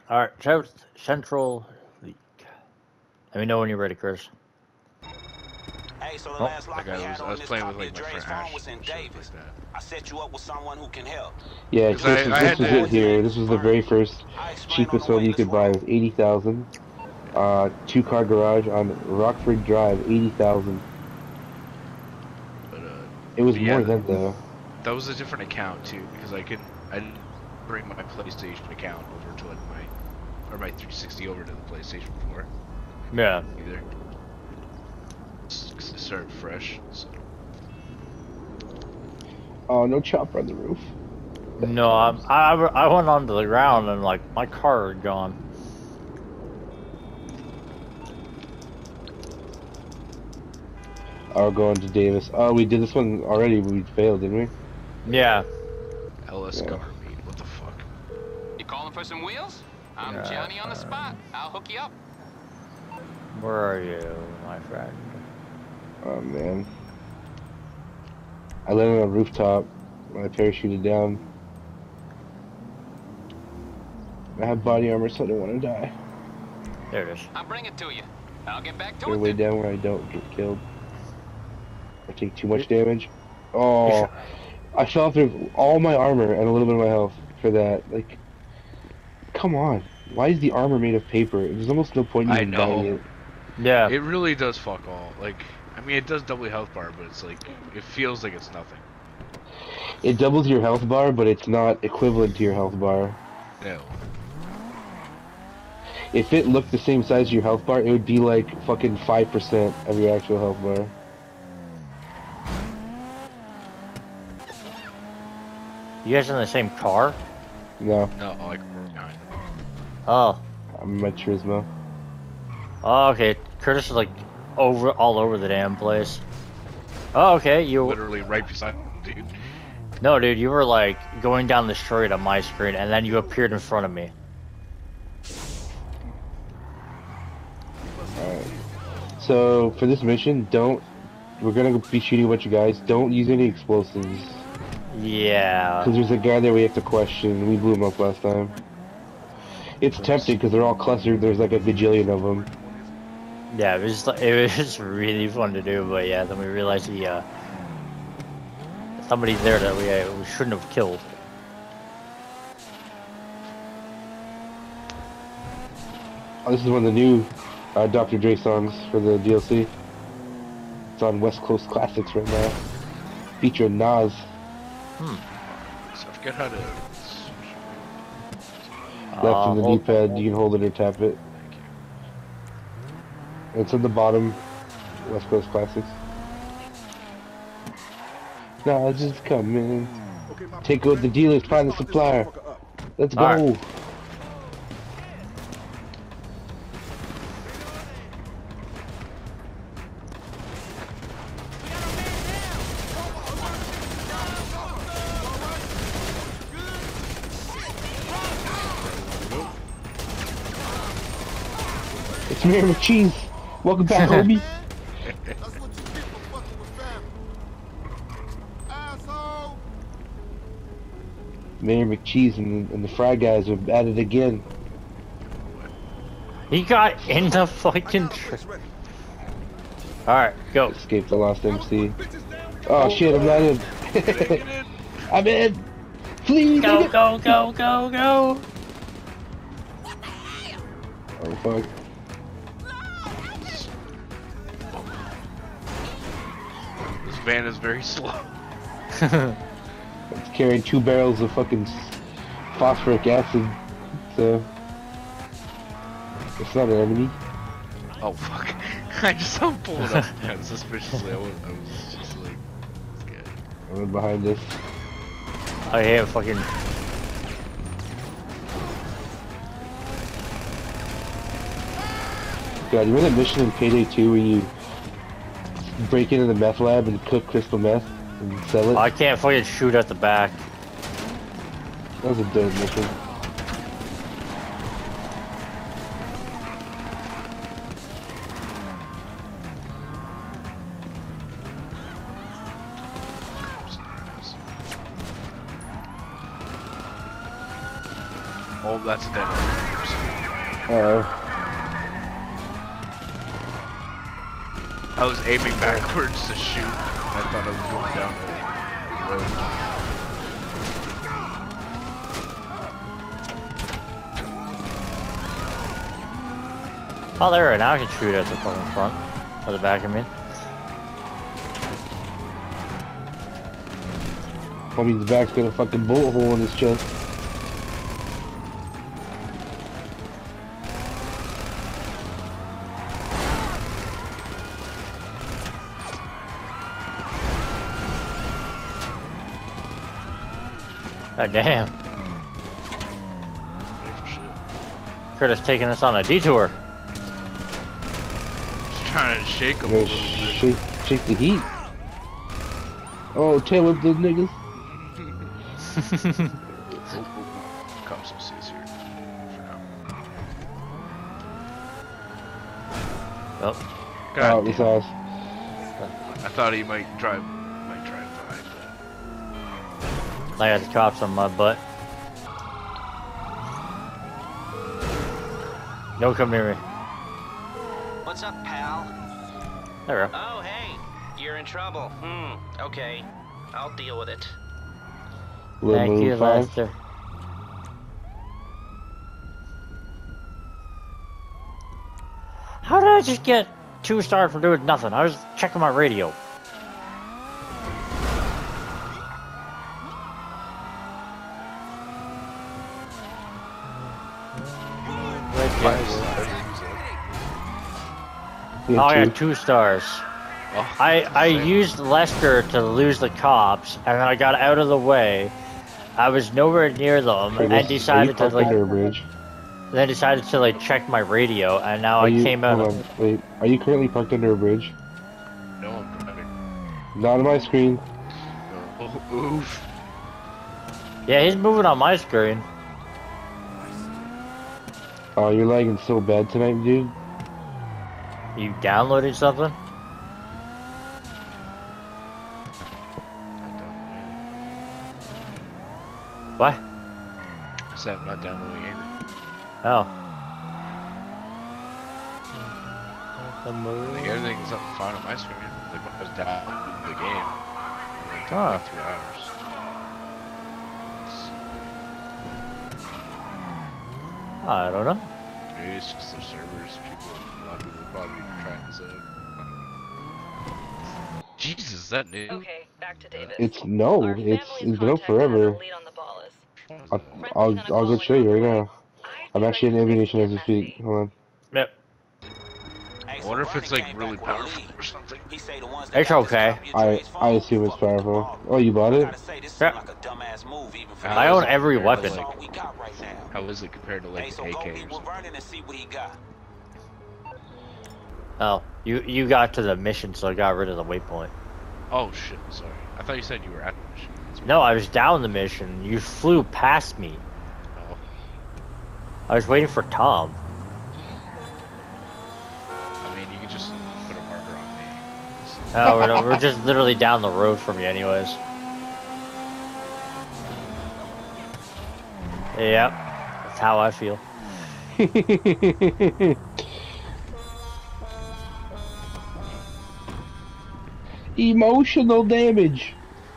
Alright, South Central League. Let me know when you're ready, Chris. Hey, so the Oh, last lock we had I on was this playing with copy like of my Dre's friend phone Ash was in and shit Davis. like that. I set you up with someone who can help. Yeah, 'Cause Chris, I this had was to. it here. This was the very first I explain on cheapest the one way. you Let's could buy. It roll. was 80,000. Two-car garage on Rockford Drive, 80,000. But It was yeah, more than though. that was a different account too because I didn't bring my PlayStation account over to like my 360 over to the PlayStation 4 yeah. either. Cause it started fresh. So. Oh, no chopper on the roof. No, I went onto the ground and like my car had gone. Oh, going to Davis. Oh, we did this one already, but we failed, didn't we? Yeah. LS Yeah. car meet. What the fuck? You calling for some wheels? I'm Yeah, Johnny on the spot. I'll hook you up. Where are you, my friend? Oh man. I landed on a rooftop when I parachuted down. I have body armor, so I don't want to die. There it is. I'll bring it to you. I'll get back to Get it way then. down where I don't get killed. I take too much damage. Oh, I fell through all my armor and a little bit of my health for that. Like, come on. Why is the armor made of paper? There's almost no point in I even buying know. it. Yeah. It really does fuck all. Like, I mean, it does double your health bar, but it's like it feels like it's nothing. It doubles your health bar, but it's not equivalent to your health bar. No. If it looked the same size as your health bar, it would be like fucking 5% of your actual health bar. You guys in the same car? No, No, like we're behind them. Oh. I'm in my Turismo. Oh, okay. Curtis is like all over the damn place. Oh, okay. You Literally right beside them, dude. No, dude, you were like going down the street on my screen, and then you appeared in front of me. Alright. So, for this mission, we're gonna be shooting a bunch of guys. Don't use any explosives. Yeah. Because there's a guy there we have to question. We blew him up last time. It's tempting because they're all clustered. There's like a gajillion of them. Yeah, it was really fun to do, but yeah, then we realized somebody there that we shouldn't have killed. Oh, this is one of the new Dr. Dre songs for the DLC. It's on West Coast Classics right now. Featuring Nas. So I forget how to. Left from the hold- D-pad, you can hold it or tap it. Thank you. It's at the bottom. West Coast Classics. Nas just come in. Take out the dealers, find the supplier. Let's go. Alright. It's Mayor McCheese. Welcome back, homie. That's what you get for fucking with family. Asshole! Mayor McCheese and the Fry Guys are at it again. He got in the fucking Alright, go. Escape the Lost MC. Oh shit, I'm not in. I'm in. Please. Go, go, go, go, go. Oh fuck. This van is very slow. It's carrying 2 barrels of fucking phosphoric acid, so it's not an enemy. Oh fuck! I just saw him pull it up kind of suspiciously. I was just like, okay. I'm behind us. I have fucking. God, you remember that mission in Payday 2 where you break into the meth lab and cook crystal meth and sell it? I can't fucking shoot at the back. That was a dope mission. Oh, that's a dead end. I was aiming backwards to shoot. I thought I was going down the road. Oh, there, now I can shoot at the fucking front. Or the back, I mean. Homie's back's got a fucking bullet hole in his chest. God damn. Ready for shit. Curtis taking us on a detour. Just trying to shake him a Yo, little bit. shake the heat. Oh, tail up those niggas. Cops will see us here for now. Oh, God Oh, this damn. house. I thought he might drive by, but I got the cops on my butt. No, come near me. What's up, pal? There we go. Oh, hey. You're in trouble. Okay. I'll deal with it. Little Thank Moon you, 5. Lester. How did I just get 2-star for doing nothing? I was checking my radio. Me Oh, I too. got 2 stars. oh, I used Lester to lose the cops, and then I got out of the way. I was nowhere near them, Wait, and are you decided to parked under a like, bridge? then decided to like check my radio, and now Are I you, came out. hold on, wait. Are you currently parked under a bridge? no, I'm driving. Not on my screen. Oh, oof. Yeah, he's moving on my screen. Oh, you're lagging so bad tonight, dude. You downloading something? What? I said I'm not downloading anything. Oh. Like everything's up fine on my screen. Like when I was downloading the game, it only took Ah. like 3 hours. I don't know. Maybe it's just the servers. A lot of people probably trying this out. Jesus, is that new? Okay, back to Davis. It's no. Our It's family's been up contact has forever. a lead on the Ballas. I'll go show you right now. I'm I'd actually in like to ammunition get as we speak. messy. Hold on. Yep. Hey, I so wonder if Bernie it's like came really back with a powerful lead. or something. He say the ones that It's got this okay. copy of I Dre's phone assume it's fucking powerful. tomorrow. Oh, you bought I it? gotta say, this Yeah. seems like a dumbass move even for I the own guys every that weapon. that's all we got right now. How is it compared to Hey, like so an go AK meet or with something? Vernon and see what he got. Oh, you got to the mission, so I got rid of the waypoint. Oh shit, sorry. I thought you said you were at the mission. That's No, I was down the mission. You flew past me. Oh. I was waiting for Tom. I mean, you could just put a marker on me. Oh, we're just literally down the road from you, anyways. Yep, that's how I feel. Emotional damage.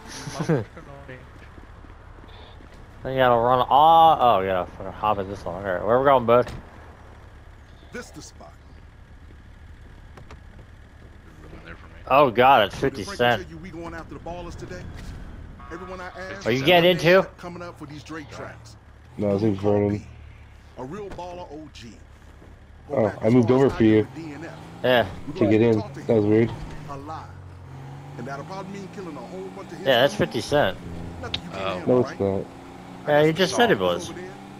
Then you gotta run. Oh, you gotta fucking hop at this one. Alright, where we going, bud? This the spot. Ruin there for me. Oh god, it's Did 50 Frankie cent. tell you we going after the ballers today? Everyone I asked. Are you said getting my name's into? coming up for these Drake tracks. No, I think Vernon. A real baller OG. Go Oh, back I as moved far over as for I you. did with DNF. Yeah, We To gonna get in. talk to That was him weird. alive. And that'll probably mean killing a whole bunch of his yeah, that's homies. 50 cent. Nothing you Oh. can't handle, No, it's right? not. Yeah, you just said it Over was. there.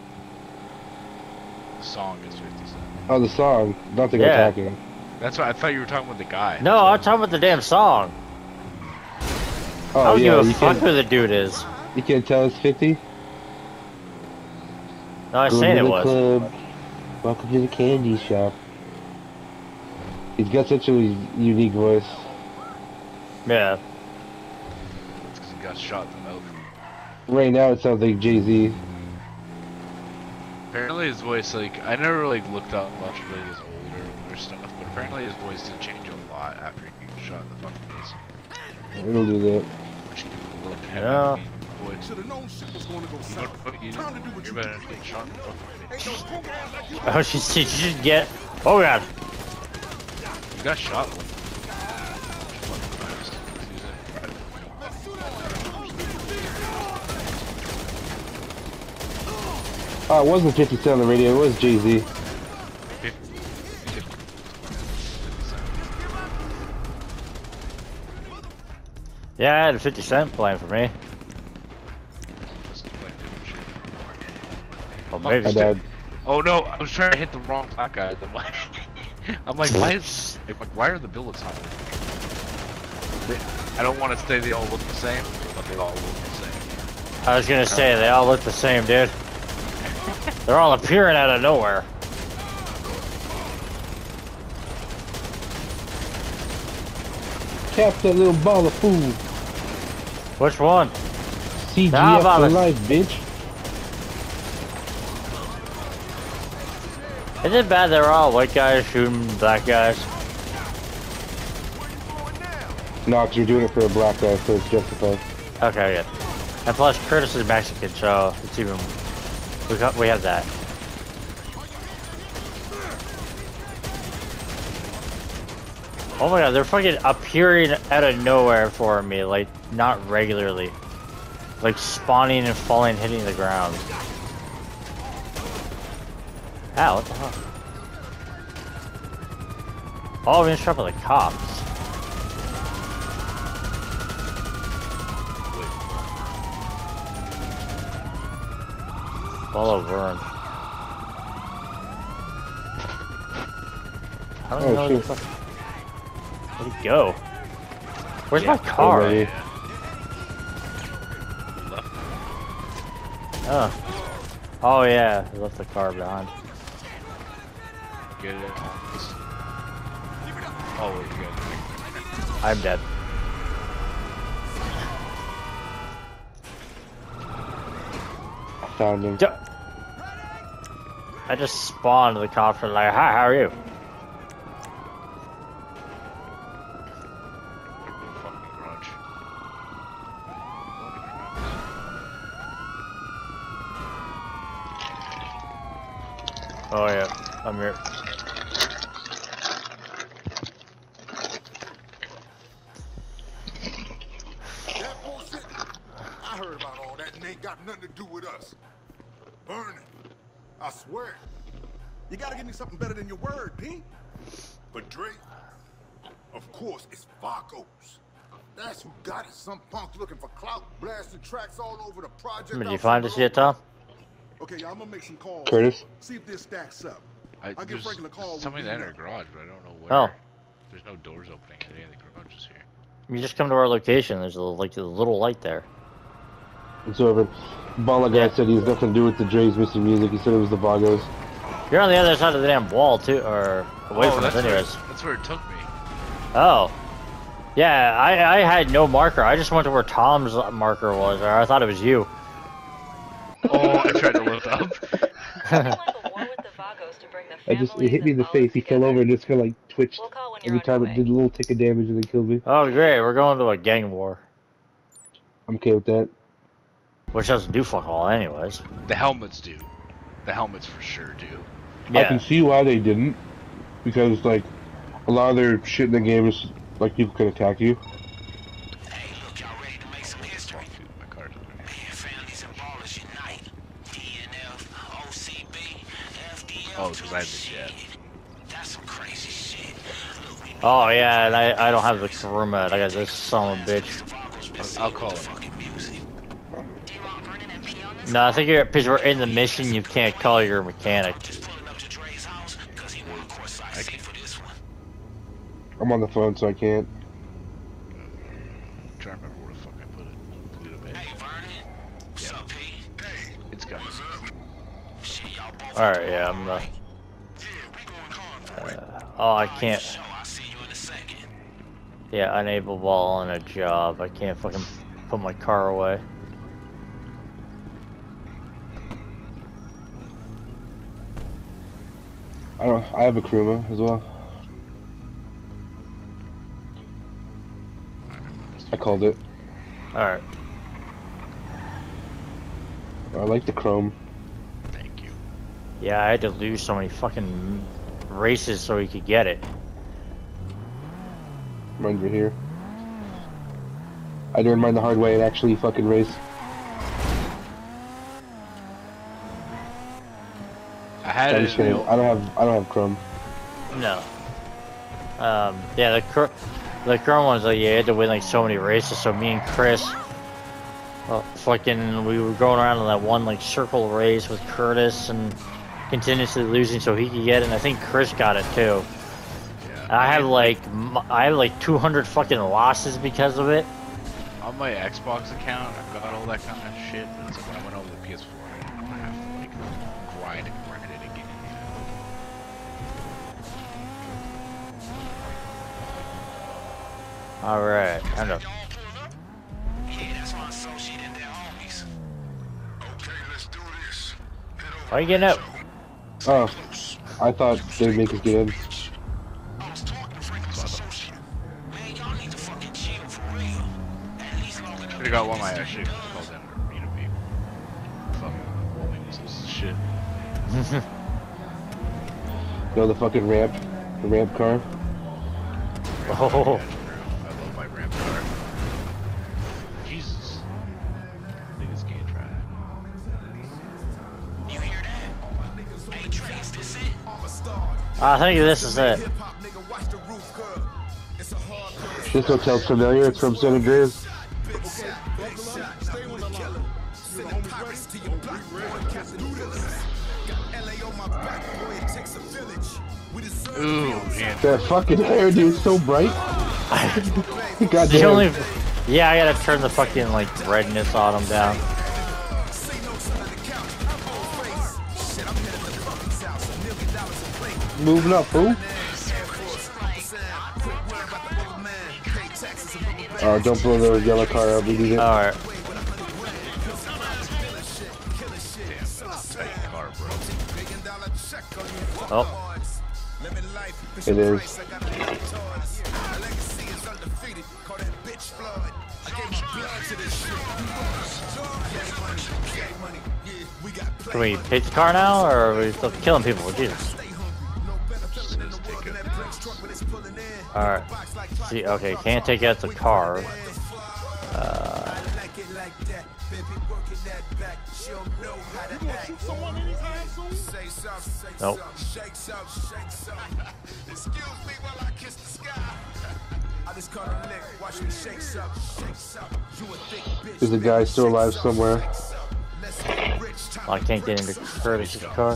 The song is 50 cents. Oh, the song. Not the guy Yeah. talking. That's why I thought you were talking with the guy. No, I'm talking about the damn song. I Oh, don't yeah, give a you fuck can't, who the dude is. you can't tell it's 50? No, I was Go saying to it the was. club. Welcome to the candy shop. He's got such a unique voice. Yeah. It's because he got shot in the mouth. Right now, it sounds like Jay-Z. Apparently his voice, like, I never like looked up much of like his older stuff, but apparently his voice did change a lot after he shot in the fucking face. It'll do that. Which he looked Yeah. voice. Should have known shit was gonna go south. Time to do what You're you better do. than shot in the fucking Ain't face. no punk ass like you. Oh, she should get. Oh god. You got shot. Oh, it wasn't 50 Cent on the radio, it was Jay-Z. Yeah, I had a 50 Cent playing for me. Oh, maybe. My dad. Oh no, I was trying to hit the wrong black guy. I'm like, why are the billets on it? I don't want to say they all look the same, but they all look the same. I was gonna say they all look the same, dude. They're all appearing out of nowhere. Cap that little ball of food. Which one? CGF about for it? life, bitch. Is it bad they're all white guys shooting black guys? No, 'cause you're doing it for a black guy, so it's justified. Okay, good. And plus, Curtis is Mexican, so it's even. We have that. Oh my god, they're fucking appearing out of nowhere for me, like, not regularly. Like, spawning and falling, hitting the ground. Ow, what the hell? Oh, I'm being shot by the cops. Follow Vern. I don't Oh, know shit. the fuck. Where'd he go? Where's my car? Already. Oh yeah, I left the car behind. Get it on this. Oh wait, you got it. I'm dead. I found him. I just spawned the cops and like, hi, how are you? Fucking garage. Oh yeah, I'm here. That bullshit? I heard about all that and ain't got nothing to do with us. Burn it. I swear. You gotta give me something better than your word, P. But Drake, of course, it's Vagos. That's who got it. Some punk looking for clout, blasting tracks all over the project. Did you find this yet, Tom? Okay, I'm gonna make some calls. Curtis? See if this stacks up. I'll give There's Franklin a call. somebody when in we our know. garage, but I don't know where. Oh. There's no doors opening at any of the garages here. You just come to our location. There's a little light there. It's over. Bala guy said he has nothing to do with the Dre's missing music. He said it was the Vagos. You're on the other side of the damn wall too, or away from us, anyways. That's where it took me. Oh. Yeah, I had no marker. I just went to where Tom's marker was, or I thought it was you. Oh, I tried to look up. It hit me in the face. He fell over and just kind of like twitched every time it did a little tick of damage and then killed me. Oh, great. We're going to a gang war. I'm okay with that. Which doesn't do fuck all, anyways. The helmets do. The helmets for sure do. I can Yeah. see why they didn't. Because, like, a lot of their shit in the game is, like, people could attack you. Hey, look, y'all ready to make some history? My car's over here. Man, families and ballers unite. DNF, OCB, FDL. Oh, 'cause I have the jet. That's some crazy shit. Look, we Oh, yeah, and I don't have the Karuma. I got this son of a bitch. I'll call it. fucking music. No, I think because we're in the mission, you can't call your mechanic. Pulling up to Dre's house, cause he want courtside seat for this one. I'm on the phone, so I can't. I'm trying to remember where the fuck I put it. Put it up Hey, Vernon. What's up, P? Hey. It's gone. Shit, y'all both. Alright, yeah, I'm Yeah, we going convoy. oh, I can't. So I'll see you in a second. Yeah, unable while on a job. I can't fucking put my car away. I have a Kuruma as well. I called it. Alright. I like the chrome. Thank you. Yeah, I had to lose so many fucking races so he could get it. Mine's right here. I learned mine the hard way and actually fucking race. I had I'm it just in the kidding. old... I don't have chrome. No. Yeah, the current one's like, yeah, you had to win like so many races, so me and Chris, we were going around in that one like circle race with Curtis and continuously losing so he could get it, and I think Chris got it too. Yeah. And I have like 200 fucking losses because of it. On my Xbox account, I've got all that kind of shit, but it's like when I went over to the PS4, I'm gonna have to like grind it again. Alright, I know. Yeah, that's my associate and their homies. Okay, let's do this. Why are you getting out? Oh, I thought they'd make us get in. I was talking to Franklin's associate. Man, y'all need to fucking chill for real. At least long enough. Could've got one of my shit called in arena people. Fucking rolling some shit. You know the fucking the ramp car? Oh, I love my ramp car. Jesus. Niggas can't try it. You hear that? Hey, Trey, is this it? I think this is it. This hotel's familiar. It's from San Andreas. Ooh, man. That fucking hair, dude, is so bright. God The damn. only, yeah, I gotta turn the fucking like redness on him down. Moving up, fool. Don't blow the yellow car up. We need it. Alright. Oh, It is. can we take the car now, or are we still killing people? Jesus. Alright. See, okay, can't take out the car. Nope. There's a guy still alive somewhere. Oh, I can't get into Curtis's car.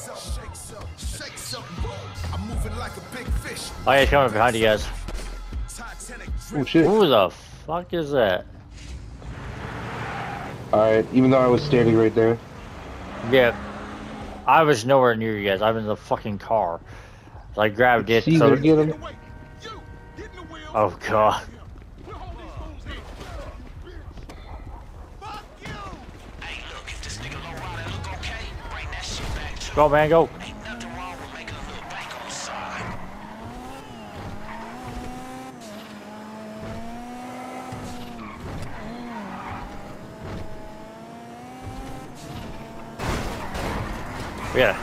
Oh yeah, he's coming behind you guys. Oh shit. Who the fuck is that? Alright, even though I was standing right there. Yeah. I was nowhere near you guys. I'm in the fucking car. So I grabbed it. See, So... get him. Oh god. Go man, go. Yeah.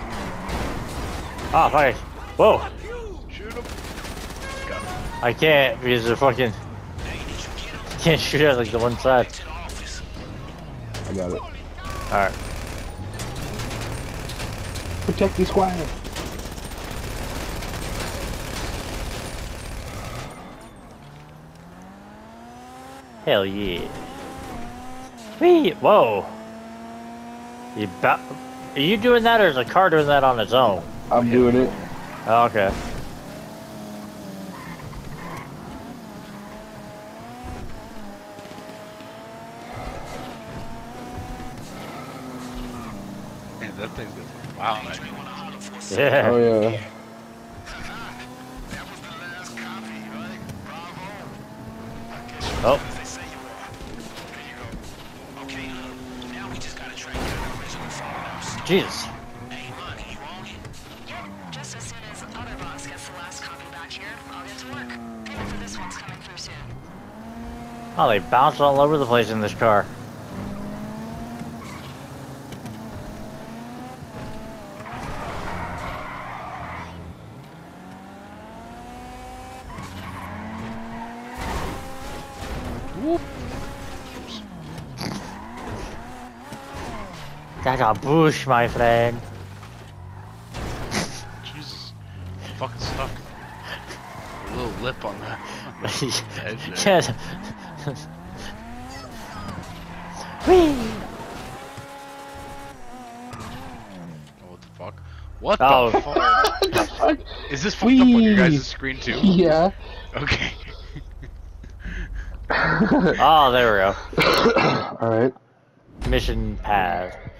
Ah, fuck. Whoa. Shoot him. I can't because they're fucking. Can't shoot at like the one side. I got it. Alright. Protect the squire. Hell yeah. Wee! Whoa. Are you doing that, or is the car doing that on its own? I'm doing it. Oh, okay. Man, that thing's going wow. Yeah. Oh yeah. Oh. Jesus. here. I'll get to work. Payment for this one's coming through soon. Oh, they bounce all over the place in this car. Whoop. That's a bush, my friend. Jesus. Fucking stuck. A little lip on that. Edge there. Yes. Whee! Oh, what the fuck? What Oh. the fuck? Fuck. Is this fucked up on your Whee! guys' screen too? Yeah. Okay. Oh, there we go. Alright. Mission path.